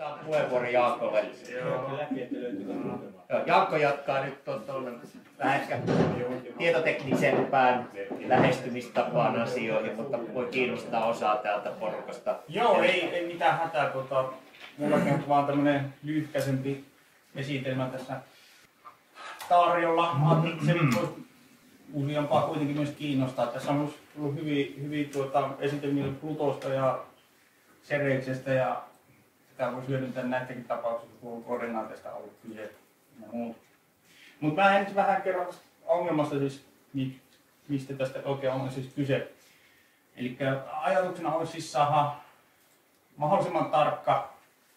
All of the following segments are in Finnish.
Antaa puheenvuoro Jaakolle. Jaakko jatkaa nyt tuonne vähän ehkä tietoteknisempään lähestymistapaan asioihin, mutta voi kiinnostaa osaa täältä porukasta. Joo, ei mitään hätää. Mulla on vaan tämmönen lyhkäisempi esitelmä tässä tarjolla. Ajattelin, että se voisi useampaa kuitenkin myös kiinnostaa. Tässä on ollut hyviä esitelmiä Plutosta ja Cereuksestä ja sitä voisi hyödyntää näistäkin tapauksista, kun on koordinaateista ollut kyse ja muut. Mutta mä en vähän kerro ongelmasta siis, mistä tästä oikein on siis kyse. Eli ajatuksena olisi siis saada mahdollisimman tarkka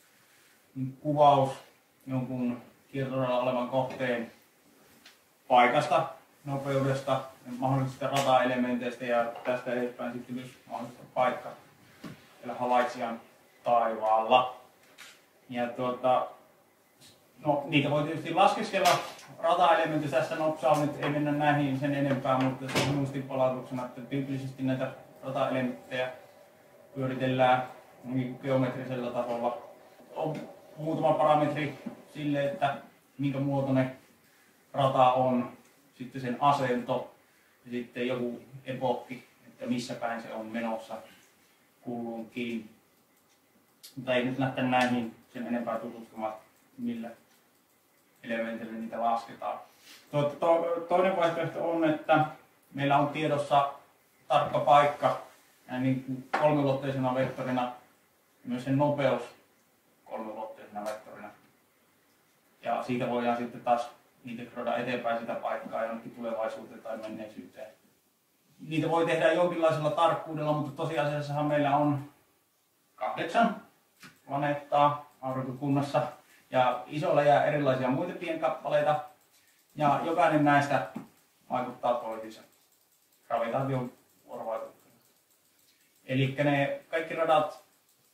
kuvaus jonkun kiertoradalla olevan kohteen paikasta, nopeudesta, mahdollisista rataelementeistä ja tästä edespäin sitten myös mahdollisesta paikka havaitsijan taivaalla. Ja no, niitä voi tietysti laskeskella rataelementistä tässä nopsaa, nyt ei mennä näihin sen enempää, mutta se on muistinpalautuksena, että tyypillisesti näitä rataelementtejä pyöritellään geometrisellä tasolla. On muutama parametri sille, että minkä muotoinen rata on, sitten sen asento ja sitten joku epokki, että missä päin se on menossa kulloinkin. Mutta ei nyt lähteä näihin sen enempää tutustumaan, millä elementillä niitä lasketaan. Toinen vaihtoehto on, että meillä on tiedossa tarkka paikka niin kolmiulotteisena vektorina ja myös sen nopeus kolmiulotteisena vektorina. Ja siitä voidaan sitten taas integroida eteenpäin sitä paikkaa jonnekin tulevaisuuteen tai menneisyyteen. Niitä voi tehdä jonkinlaisella tarkkuudella, mutta tosiasiassahan meillä on 8 planeettaa aurinkokunnassa ja isolla jää erilaisia muita pienkappaleita ja jokainen näistä vaikuttaa toisiinsa gravitaation vuorovaikutuksena. Eli ne kaikki radat,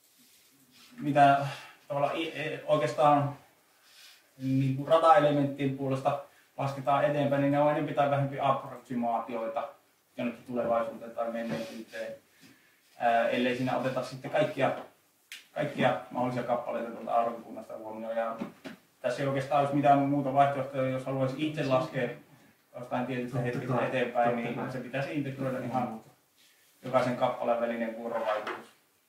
mitä oikeastaan niin kuin rataelementtien puolesta lasketaan eteenpäin, niin ne on enemmän tai vähempi approksimaatioita jonnekin tulevaisuuteen tai menneisyyteen, ellei siinä oteta sitten kaikkia mahdollisia kappaleita tuolta aurinkokunnasta huomioon. Ja tässä ei oikeastaan olisi mitään muuta vaihtoehtoja, jos haluaisi itse laskea jostain tietystä hetkestä eteenpäin, niin se pitäisi integroida ihan jokaisen kappaleen välinen vuorovaikutus.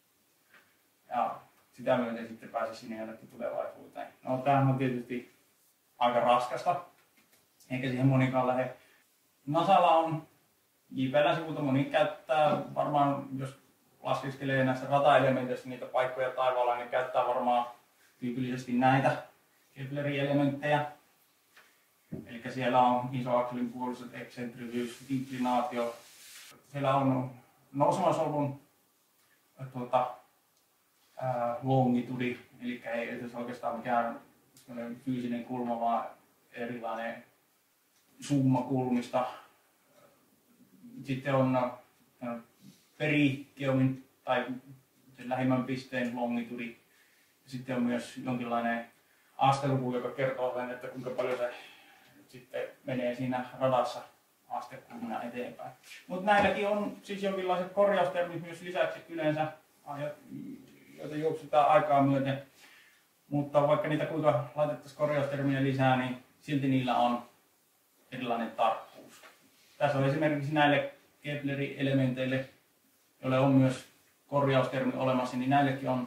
Ja sitä myöten sitten pääsisi sinne jonnekin tulevaisuuteen. No tämähän on tietysti aika raskasta, eikä siihen monikaan lähde. NASAlla on JPL-sivuilta moni käyttää varmaan, jos laskeskelee näissä rataelementeissä niitä paikkoja taivaalla, niin käyttää varmaan tyypillisesti näitä Keplerin elementtejä. Eli siellä on isoakselin puoliset, eksentrisyys, inklinaatio. Siellä on nousevan solmun longitudi, eli ei edes oikeastaan mikään fyysinen kulma, vaan erilainen summa kulmista. Sitten on perigeumin tai sen lähimmän pisteen longitudi. Sitten on myös jonkinlainen asteluku, joka kertoo sen, että kuinka paljon se sitten menee siinä radassa astekulmina eteenpäin. Mutta näilläkin on siis jonkinlaiset korjaustermit myös lisäksi yleensä, joita juoksutaan aikaa myöten. Mutta vaikka niitä kuinka laitettaisiin korjaustermiä lisää, niin silti niillä on erilainen tarkkuus. Tässä on esimerkiksi näille Keplerin elementeille, joille on myös korjaustermi olemassa, niin näillekin on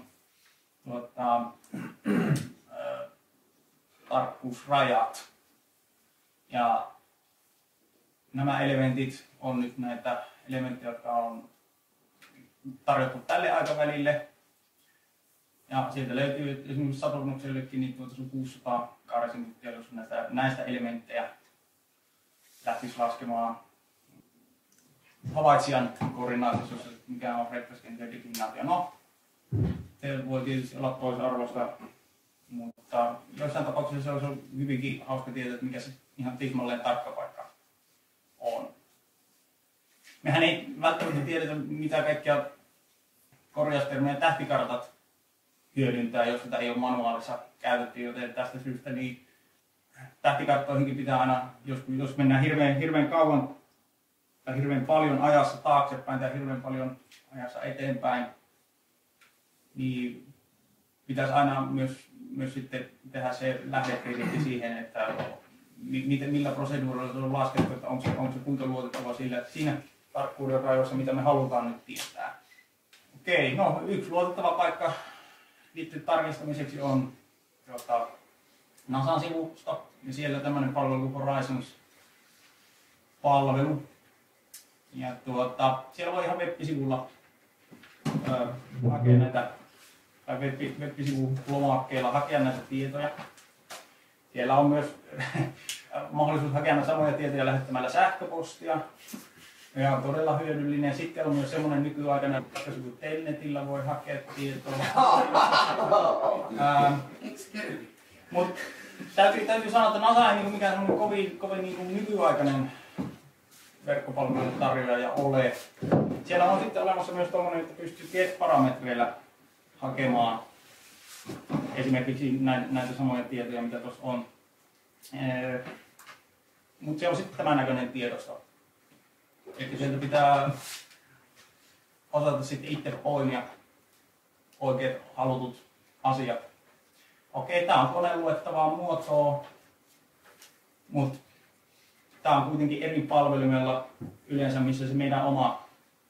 tarkkuusrajat. Ja nämä elementit on nyt näitä elementtejä, jotka on tarjottu tälle aikavälille. Ja sieltä löytyy esimerkiksi Saturnuksellekin niin se on 600 kaaresiminuttia, jos näistä elementtejä lähtisi laskemaan havaitsijan koordinaatissa, mikä on frekvenssikenttien designaatio. No, se voi tietysti olla toisarvoista, mutta jossain tapauksessa se olisi hyvinkin hauska tietää, että mikä se ihan tismalleen tarkka paikka on. Mehän ei välttämättä tiedetä, mitä kaikkia korjaustermejä tähtikartat hyödyntää, jos sitä ei ole manuaalissa käytetty, joten tästä syystä niin tähtikarttoihinkin pitää aina, jos mennään hirveän kauan tai hirveän paljon ajassa taaksepäin tai hirveän paljon ajassa eteenpäin, niin pitäisi aina myös sitten tehdä se lähdekriitti siihen, että millä proseduurilla se on laskettu, että onko se kuinka luotettava siinä tarkkuuden rajoissa, mitä me halutaan nyt tietää. Okei, no yksi luotettava paikka niiden tarkistamiseksi on NASAn sivusto, ja siellä tämmöinen palvelu Horizons-palvelu. Ja siellä voi ihan web-sivulla hakea näitä, tai web-sivun lomakkeella hakea näitä tietoja. Siellä on myös mahdollisuus hakea samoja tietoja lähettämällä sähköpostia. Ja on todella hyödyllinen. Sitten on myös semmoinen nykyaikainen ratkaisu, kun Telnetillä voi hakea tietoa. Mutta täytyy sanoa, että NASA ei mikään kovin nykyaikainen verkkopalvelun tarjoaja ole. Siellä on sitten olemassa myös tuommoinen, että pystyy get-parametreillä hakemaan esimerkiksi näitä samoja tietoja, mitä tuossa on. Mutta se on sitten tämän näköinen tiedosto. Eli sieltä pitää osata sitten itse poimia oikeat halutut asiat. Okei, tämä on koneluettavaa muotoa, mutta tämä on kuitenkin eri palvelimella yleensä, missä se meidän oma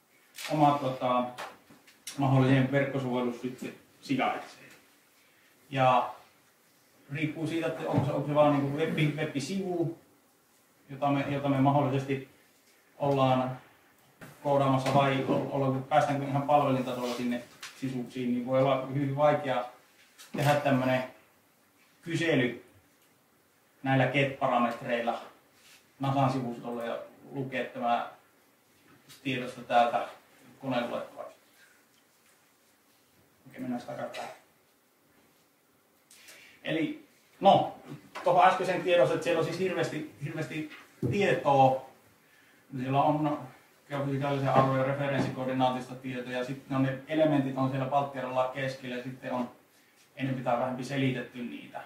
mahdollinen verkkosovellus sitten sijaitsee. Ja riippuu siitä, että onko se vaan niin web-sivu, jota me mahdollisesti ollaan koodaamassa vai päästäänkö ihan palvelintasolla sinne sisuksiin, niin voi olla hyvin vaikea tehdä tämmöinen kysely näillä get-parametreilla NASAn sivustolle ja lukea tämä tiedosto täältä koneluettavaksi. Okei, mennään takaisin. Eli no, tuohon äskeiseen tiedossa, että siellä on siis hirveästi tietoa. Siellä on geofysikaalisen alueen referenssikoordinaatista tietoja, sitten ne elementit on siellä palttiaralla keskellä, ja sitten on enempi tai vähempi selitetty niitä.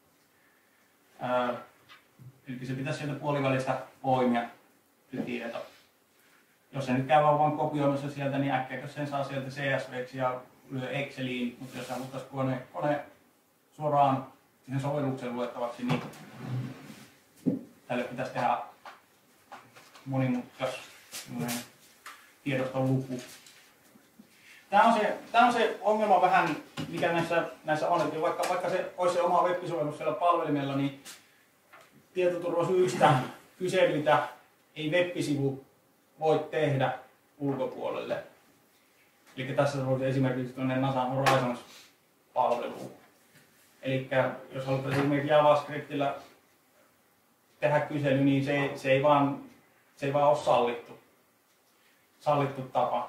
Eli se pitäisi sieltä puolivälistä poimia se tieto. Jos se nyt käy vaan kopioimassa sieltä, niin äkkiäkö sen saa sieltä CSV:ksi ja lyö Exceliin, mutta jos haluttaisiin kone suoraan siihen sovelluksen luettavaksi, niin tälle pitäisi tehdä monimutkainen tiedoston luku. Tämä on se ongelma vähän, mikä näissä on, että vaikka se olisi se oma web-sovellus siellä palvelimella, niin tietoturvasyistä kyselyitä ei web-sivu voi tehdä ulkopuolelle. Eli tässä olisi esimerkiksi tuonne NASAn Horizons-palveluun. Eli jos haluttaisiin esimerkiksi JavaScriptillä tehdä kysely, niin se ei vaan ole sallittu tapa.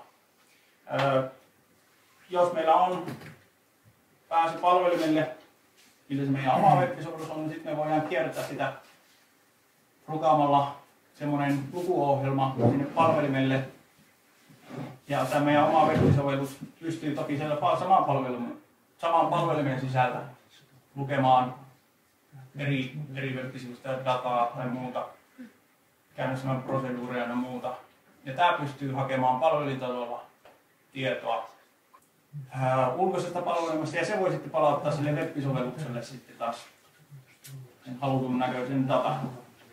Jos meillä on pääsy palvelimelle, millä se meidän oma web-sovellus on, niin sitten me voidaan kierrättää sitä rukaamalla semmoinen lukuohjelma sinne palvelimelle. Ja tämä meidän oma web-sovellus pystyy toki siellä saman palvelimen sisältä lukemaan eri web-sivuista dataa tai muuta, käynnistämään proseduureja ja muuta. Ja tämä pystyy hakemaan palvelintasolla tietoa ulkoisesta palvelimesta, ja se voi sitten palauttaa sille web-sovellukselle sitten taas sen halutun näköisen datan.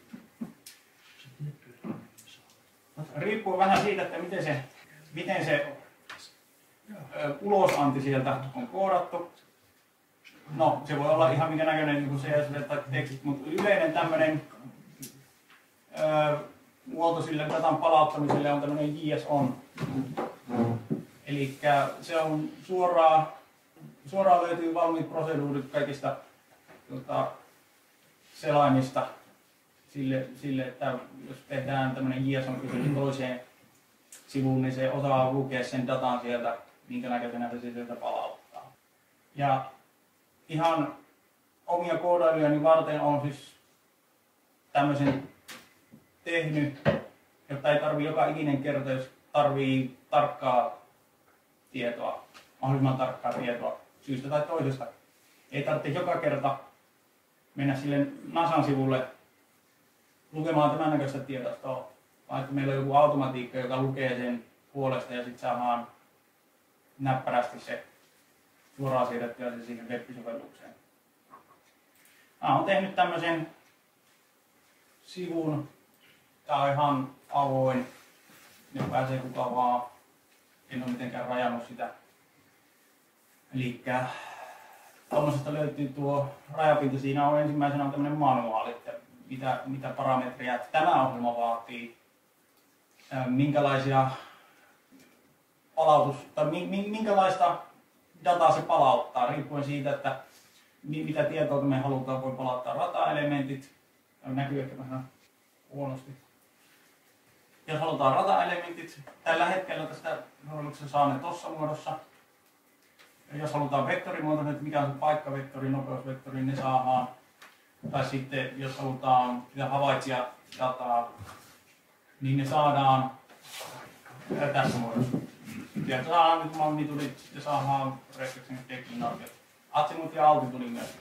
Riippuu vähän siitä, että miten se ulosanti sieltä on koodattu. No, se voi olla ihan minkä näköinen niin kuin CSV tai tekstit, mutta yleinen tämmöinen muoto sille datan palauttamiselle on tämmöinen JSON. Eli se on suoraan löytyy valmiit proseduurit kaikista selaimista sille, että jos tehdään tämmöinen JSON-kysymys toiseen sivuun, niin se osaa lukea sen datan sieltä, minkä näköisenä se sieltä palauttaa. Ja ihan omia koodailijoita varten on siis tämmöisen tehnyt, jotta ei tarvitse joka ikinen kerta, jos tarvii mahdollisimman tarkkaa tietoa syystä tai toisesta. Ei tarvitse joka kerta mennä sille NASAn sivulle lukemaan tämän näköistä tiedostoa, vaan että meillä on joku automatiikka, joka lukee sen puolesta ja sitten saadaan näppärästi se suoraan siirrettyä se siihen web-sovellukseen. Mä oon tehnyt tämmöisen sivun. Tää on ihan avoin. Ne pääsee kuka vaan. En ole mitenkään rajannut sitä. Elikkä tuommoisesta löytyy tuo rajapinta. Siinä on ensimmäisenä tämmöinen manuaali, että mitä parametreja tämä ohjelma vaatii. Minkälaisia minkälaista dataa se palauttaa, riippuen siitä, että mitä tietoa me halutaan. Voi palauttaa rata-elementit. Näkyy ehkä vähän huonosti. Jos halutaan rata-elementit, tällä hetkellä tästä sovelluksesta saa ne tuossa muodossa. Jos halutaan vektorimuotoinen, että mikä on se paikkavektori, nopeusvektori, ne saadaan. Tai sitten jos halutaan sitä havaitsijadataa, niin ne saadaan tässä muodossa. Sieltä saadaan nyt magnituudit, sitten saadaan refleksin deklinaatiot. Azimut ja altitudin myös.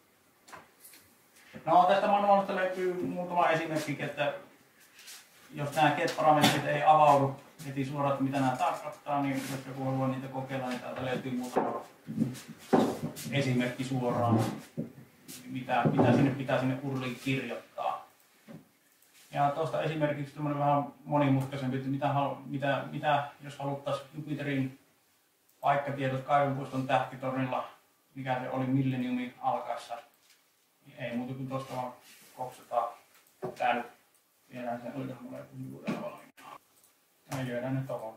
No tästä manuaalista löytyy muutama esimerkki, että jos nämä get-parametrit ei avaudu heti suoraan, että mitä nämä tarkoittaa, niin jos joku haluaa niitä kokeilla, niin täältä löytyy muutama esimerkki suoraan, mitä sinne pitää sinne URLiin kirjoittaa. Ja tuosta esimerkiksi tämmöinen vähän monimutkaisempi, että mitä jos haluttaisiin Jupiterin paikkatietot Kaivinpuiston tähtitornilla, mikä se oli Millenniumin alkaessa, niin ei muuta kuin tuosta vaan kopsataan. Tää nyt viedään sen, olikohan mulla joku juurella valmiina. Ja lyödään nyt tohon.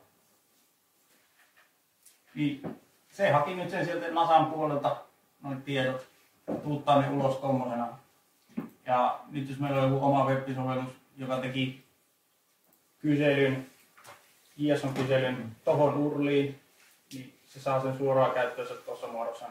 Niin, se haki nyt sen sieltä NASAn puolelta, noin tiedot, tuuttaa ne ulos tommosena. Ja nyt jos meillä on joku oma web-sovellus, joka teki kyselyn, JSON-kyselyn tohon URLiin, niin se saa sen suoraan käyttöönsä tuossa muodossa.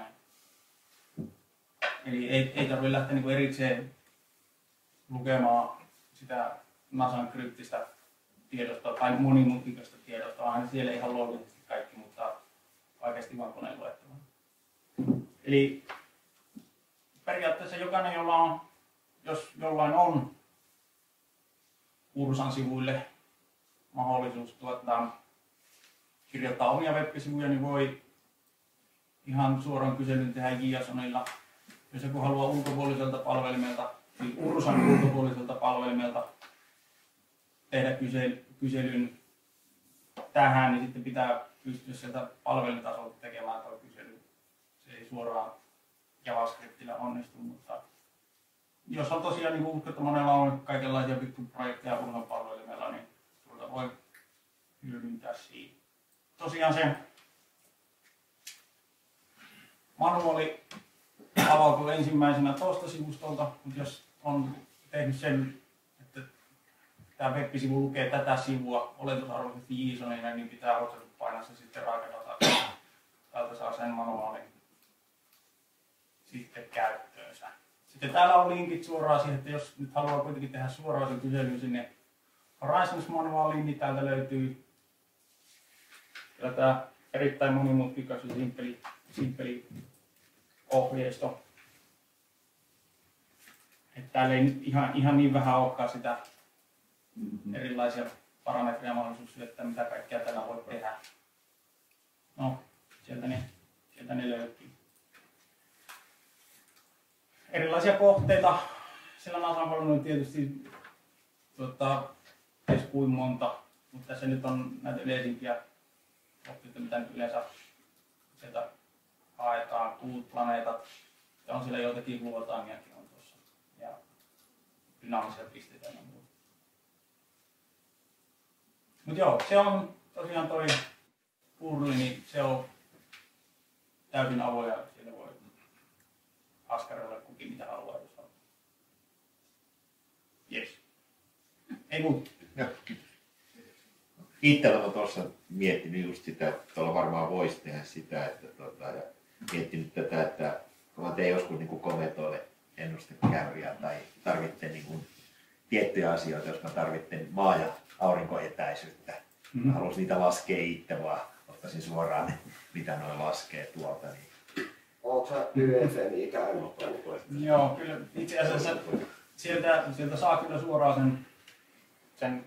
Eli ei tarvitse lähteä niinku erikseen lukemaan sitä NASAn kryptistä tiedosta tai monimutkaista tiedosta, vaan siellä ihan loogisesti kaikki, mutta oikeasti vaan koneen luettavaa. Eli periaatteessa jokainen, jos jollain on Ursan sivuille mahdollisuus kirjoittaa omia web-sivuja, niin voi ihan suoraan kyselyn tehdä JSONilla. Jos joku haluaa ulkopuoliselta palvelimelta, siis Ursan ulkopuoliselta palvelimelta tehdä kyselyn tähän, niin sitten pitää pystyä sieltä palvelutasolta tekemään tuo kysely. Se ei suoraan JavaScriptillä onnistu, mutta jos on tosiaan niin usko, että monella on kaikenlaisia pikkuprojekteja Ursan palvelimella, niin tuolta voi hyödyntää siinä. Tosiaan se manuaali avautuu ensimmäisenä tuosta sivustolta, mutta jos on tehnyt sen, että tämä web-sivu lukee tätä sivua oletusarvoisesti JSONina, niin pitää painaa se sitten raakadataa. Täältä saa sen manuaalin sitten käyttöönsä. Sitten täällä on linkit suoraan siihen, että jos nyt haluaa kuitenkin tehdä suoraan sen kyselyn sinne Horizons-manuaaliin, niin täältä löytyy tämä erittäin monimutkikas ja simppeli ohjeisto. Että täällä ei ihan niin vähän olekaan sitä erilaisia parametreja mahdollisuuksia, että mitä kaikkea tällä voi tehdä. No, sieltä ne löytyy. Erilaisia kohteita. Siellä NASAn on tietysti edes kuin monta, mutta tässä nyt on näitä yleisimpiä kohteita, mitä nyt yleensä sieltä haetaan. Kuut, planeetat, ja on siellä joitakin huoltaamiakin on tuossa. Ja dynaamisia pisteitä ja muuta. Mut joo, se on tosiaan toi URL, niin se on täysin avoin ja siellä voi askarella kukin mitä haluaa. Yes. Ei muuta. Itse olen tuossa miettinyt just sitä, että tuolla varmaan voisi tehdä sitä, ja miettinyt tätä, että kun mä teen joskus niin kometoille ennustekäyriä tai tarvitsen niin tiettyjä asioita, jos mä tarvitsen maa- ja aurinkoetäisyyttä. Mä haluaisin niitä laskea itse, vaan ottaisin suoraan, mitä noin laskee tuolta. Niin. Oletko sä YFMI käynyt? Joo, kyllä itse asiassa sieltä saa kyllä suoraan sen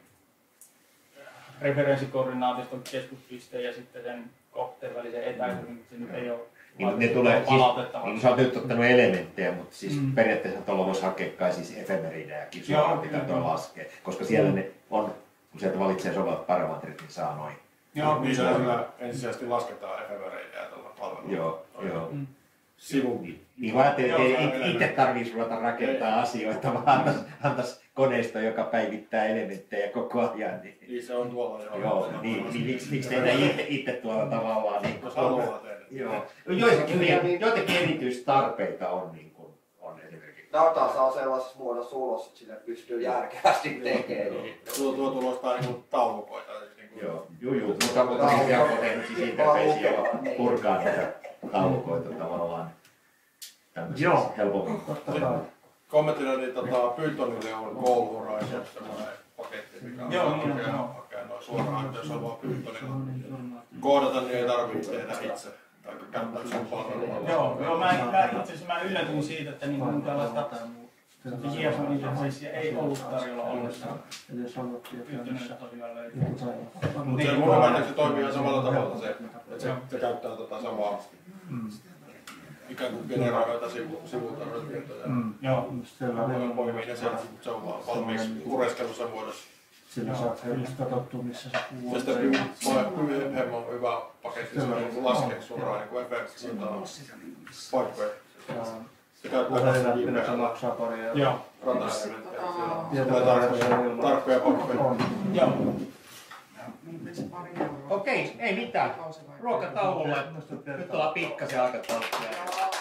referenssikoordinaatiston keskuspisteen ja sitten sen kohteen välisen etäisyyden, mutta se nyt ei ole Niin ne tulee, siis, palautettavaksi. niin sä oot nyt ottanut elementtejä, mutta siis periaatteessa tuolla voisi hakea kai siis efemeridejäkin suoraan, mitä tuo laskee. Koska siellä ne on, kun sieltä valitsee sovellat parametrit, niin saa noin. Joo, Niin siellä ensisijaisesti lasketaan efemereitä tällä palvelulla. Joo. Sivu. Niin mä ajattelin, että ei itse tarvitsisi ruveta rakentaa asioita, vaan antaisi koneisto, joka päivittää elementtejä koko ajan. Niin se on tuolla jo. Joo, niin miksi tehdä itse tuolla tavallaan? Niin, jos haluaa tehdä. Joo. Joitakin erityistarpeita on, niin kuin, on esimerkiksi. Data saa sellaisessa muodossa ulos, että sille pystyy järkevästi tekemään. Tuo tulostaa niinku taulukoita. Joo, mutta siis ihan tehnyt siis interfacea, jolla purkaa niitä taulukoita tavallaan tämmöisiä helpommin. Kommenttina niin Pythonille on Goal-Horizon semmoinen paketti, mikä on hakea noin suoraan, että jos haluaa Pythonilla koodata, niin ei tarvitse tehdä itse. Tai käyttää sen palvelua. Joo, mä itse asiassa mä yllätyin siitä, että niin tällaista JSON interfacea ei ollut tarjolla ollenkaan. Pythonilla tosiaan löytyy. Mutta se mun mielestä se toimii ihan samalla tavalla se, että se käyttää samaa ikään kuin generoita sivutarjotietoja. Joo. Poimii ne sieltä, mutta se on vaan valmiiksi pureskelussa muodossa. Sillä saat helposti katsottua, missä se kuuluu. Ja sitten PyHem on hyvä paketti, se laskee suoraan niin kuin efektistä paikkoja. Se käyttää Puhelinäppinä se maksaa pari euroa. rata-elementtejä. Tarkkoja paikkoja. Joo. Okei, ei mitään. Ruokataululle. Nyt ollaan pikkasen aikataulussa.